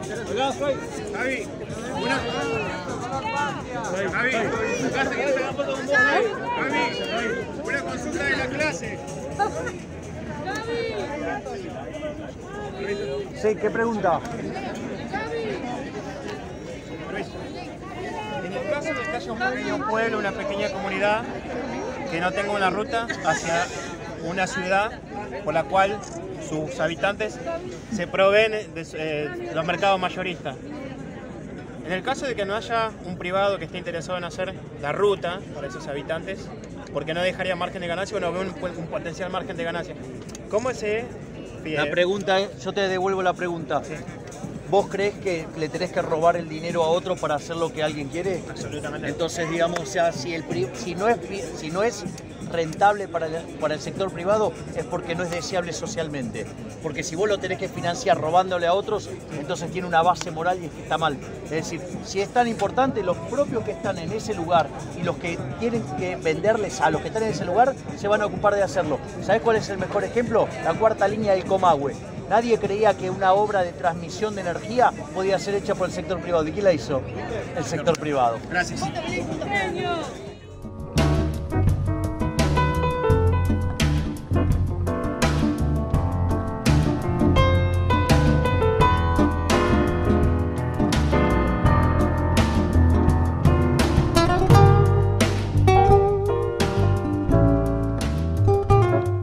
Javi, Javi, ¿querés sacar foto con vos? Javi, una consulta de la clase. Sí, ¿qué pregunta? En el caso de que haya un pequeño pueblo, una pequeña comunidad que no tenga una ruta hacia una ciudad por la cual sus habitantes se proveen de los mercados mayoristas. En el caso de que no haya un privado que esté interesado en hacer la ruta para esos habitantes, porque no dejaría margen de ganancia, bueno, ve un potencial margen de ganancia. ¿Cómo se pide? La pregunta es, yo te devuelvo la pregunta. Sí. ¿Vos crees que le tenés que robar el dinero a otro para hacer lo que alguien quiere? Absolutamente. Entonces, digamos, o sea, si no es rentable para el sector privado, es porque no es deseable socialmente. Porque si vos lo tenés que financiar robándole a otros, entonces tiene una base moral y es que está mal. Es decir, si es tan importante, los propios que están en ese lugar y los que tienen que venderles a los que están en ese lugar, se van a ocupar de hacerlo. ¿Sabés cuál es el mejor ejemplo? La cuarta línea del Comahue. Nadie creía que una obra de transmisión de energía podía ser hecha por el sector privado. ¿Y quién la hizo? El sector privado. Gracias.